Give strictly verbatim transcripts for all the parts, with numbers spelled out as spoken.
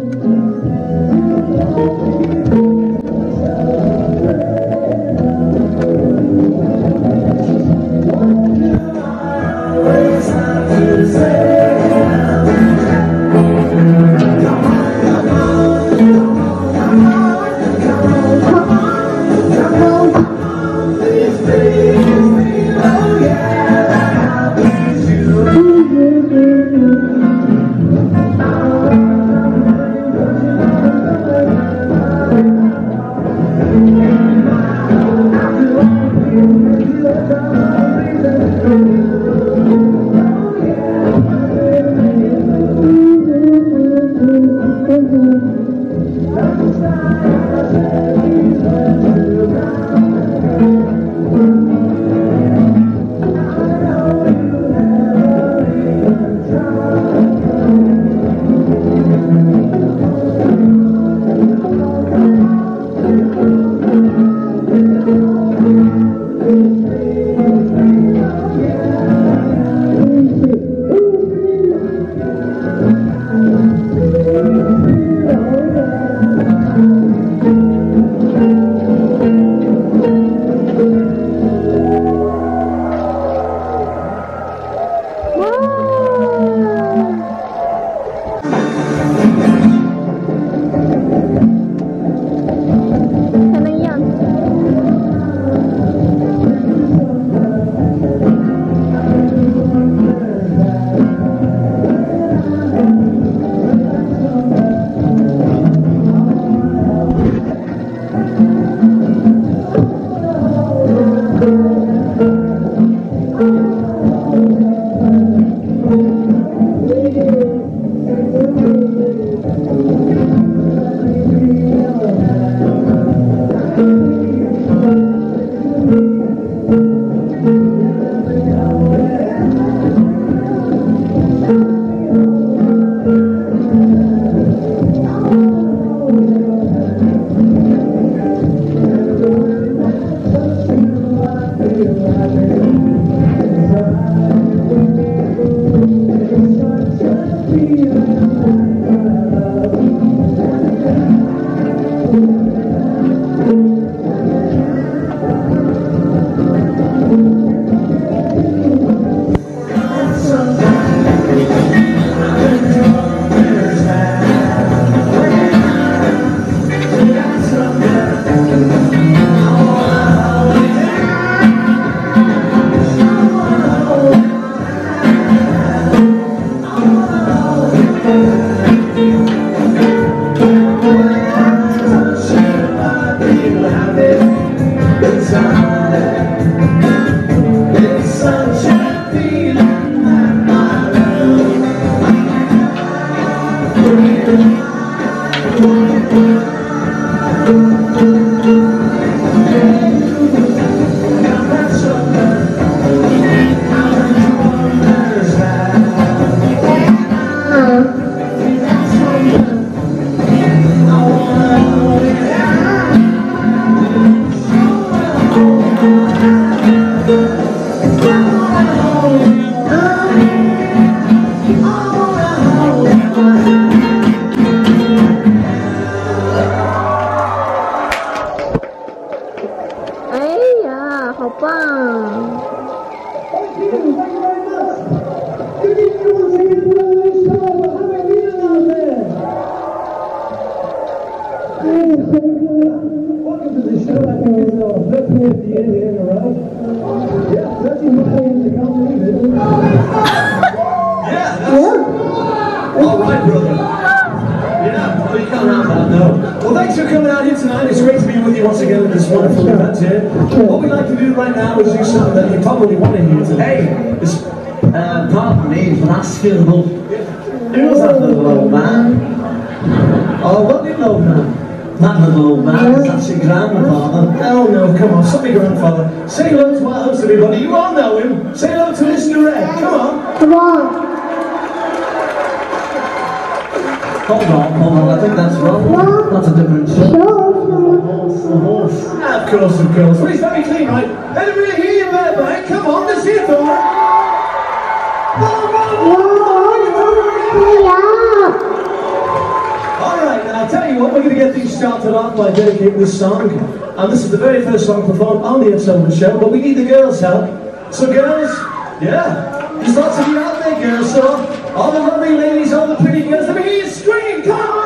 Say hello to our host, everybody. You all know him. Say hello to Mister Red. Come on. Come on. Hold on, hold on. I think that's wrong. No. That's a different show. Sure. Horse, the horse. Ah, of course, of course. Well, it's very clean, right? Let him really hear you there, mate. Come on, let's hear it for him. All I'll tell you what, we're going to get things started off by dedicating this song. And this is the very first song performed on the Ensemble Show, but we need the girls' help. So girls, yeah, there's lots of you out there, girls, so all the lovely ladies, all the pretty girls, let me hear you scream, come on!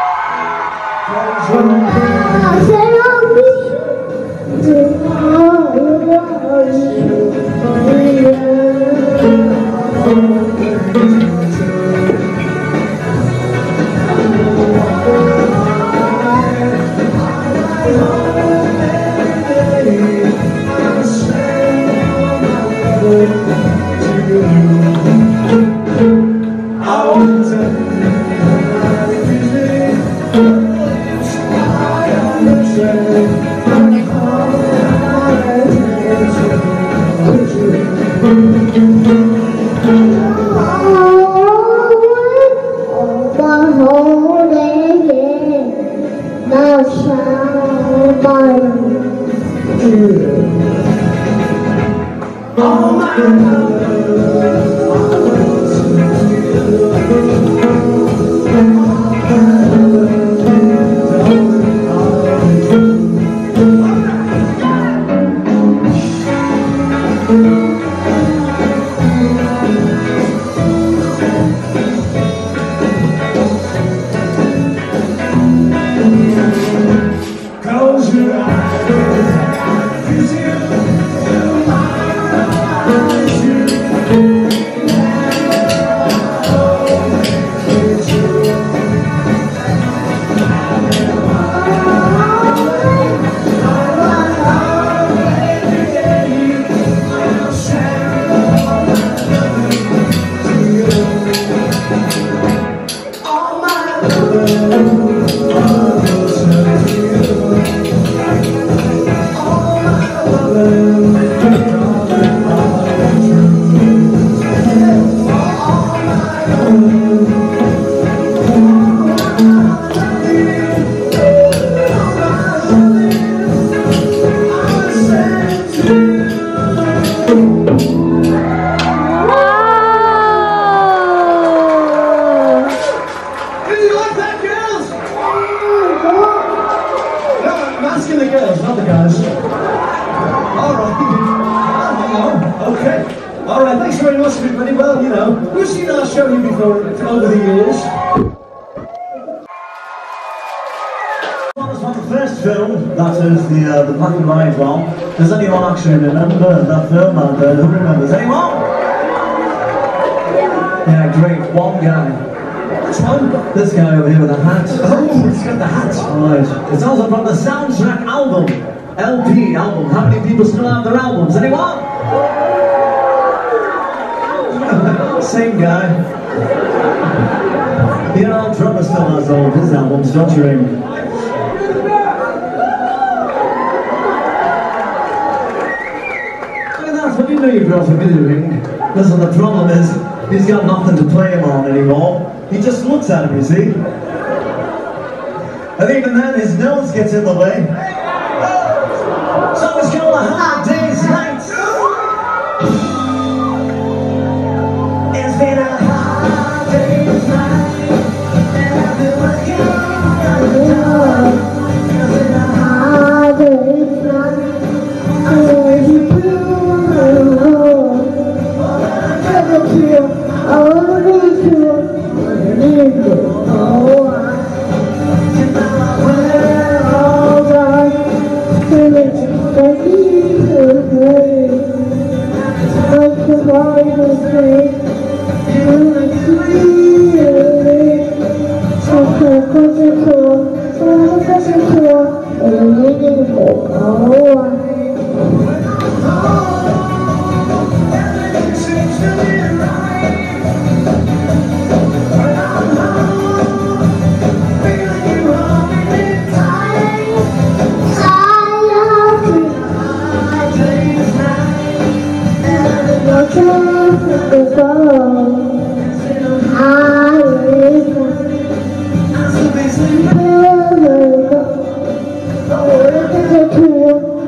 Does anyone actually remember that film? And uh, who remembers? Anyone? Yeah, great. One guy. Which one? This guy over here with a hat. Oh, he's got the hat. Right. It's also from the soundtrack album. L P album. How many people still have their albums? Anyone? Same guy. You know, our drummer still has all of his albums, don't you, Ring? What do you know you girls are doing? Listen, the problem is, he's got nothing to play him on anymore. He just looks at him, you see? And even then, his nose gets in the way. So it's called a hard day's night. It's been a hard day's night, and I've been working on the door. It's been a hard day's night. Thank you.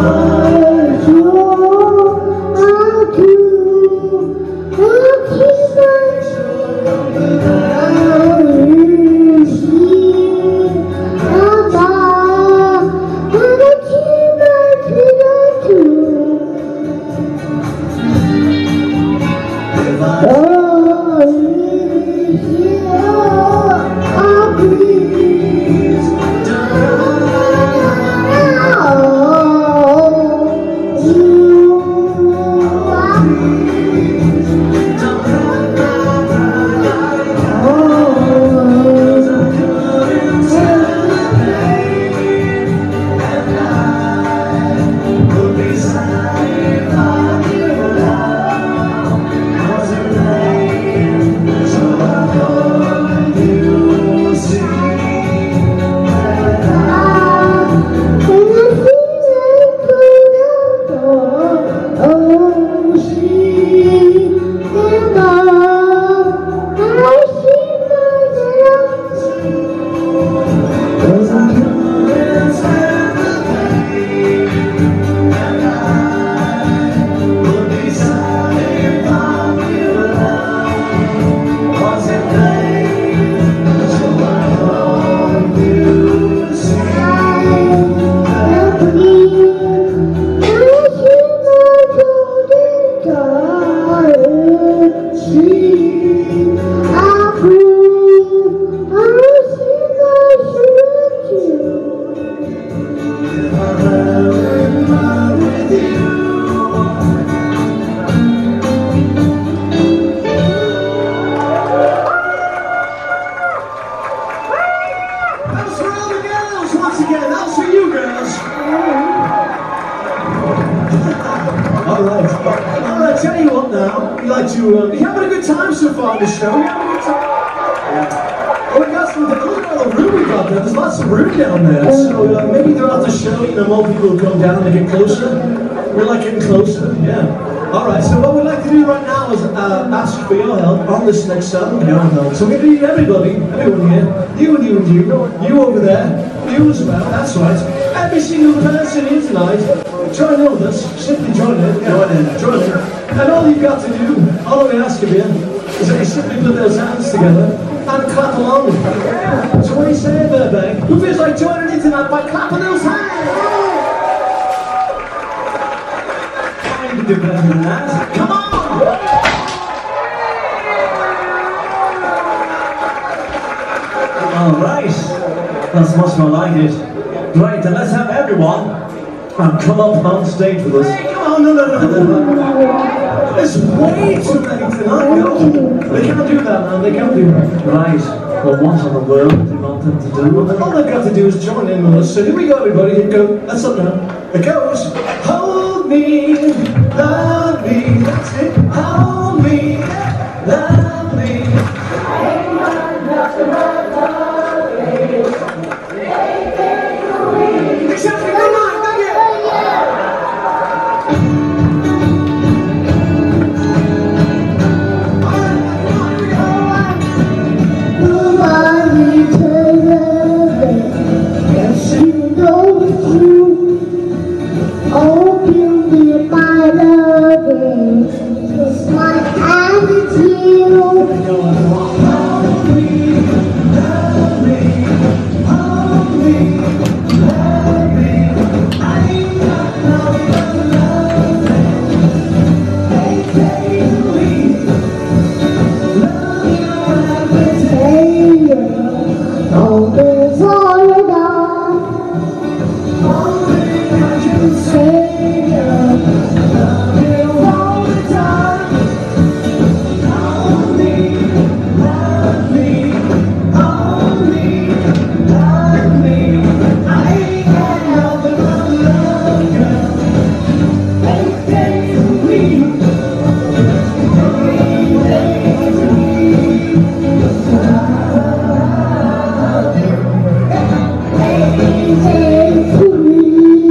On this next song, no, no. So we're going to need everybody, everyone here, you and you and you, you over there, you as well, that's right. Every single person here tonight, join in with us, simply join in, join in, join in. And all you've got to do, all we ask of you, is that you simply put those hands together and clap along. So what do you say there, Beck? Who feels like joining in tonight by clapping those hands? You can do better than that. Come on! Alright, that's much more like it. Right, then let's have everyone uh, come up on stage with us. Hey, come on, no, no, no, no, no. It's way too late tonight, no. They can't do that, man, they can't do that. Right, well what in the world do you want them to do? All they've got to do is join in with us. So here we go, everybody, it go, that's up now. It goes, hold me, love me, that's it. Hold me, love me. Exactly, come on, come here. Take me.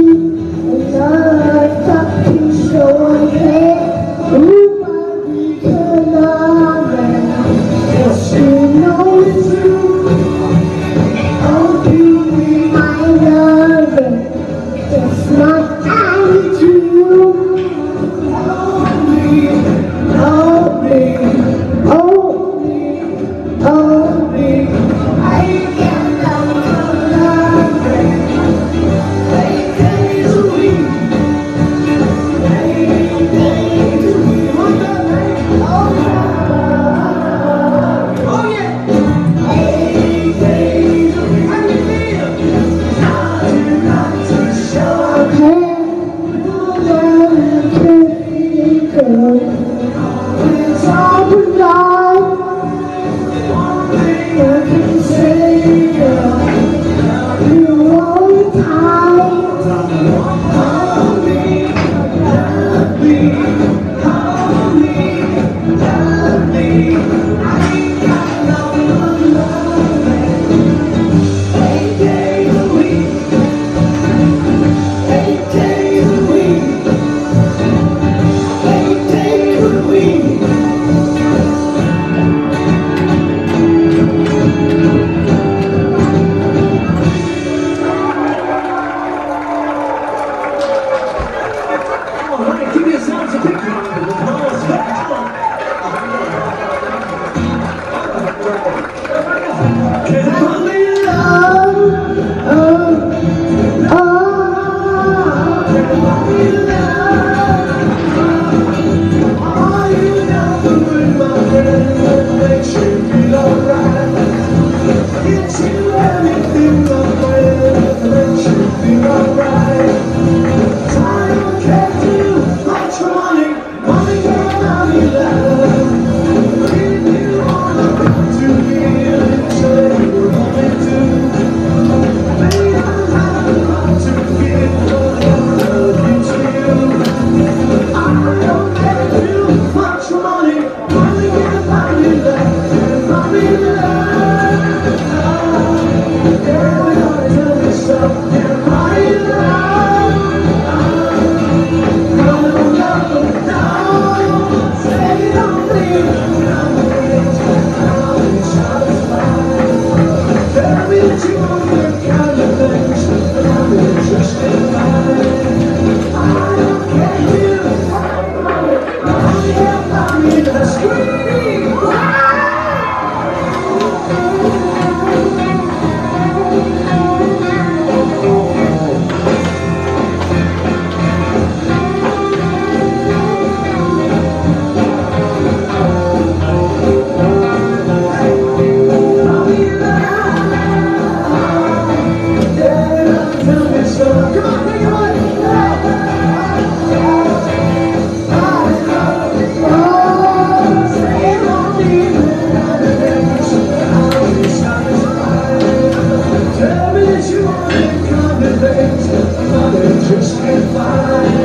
just can't find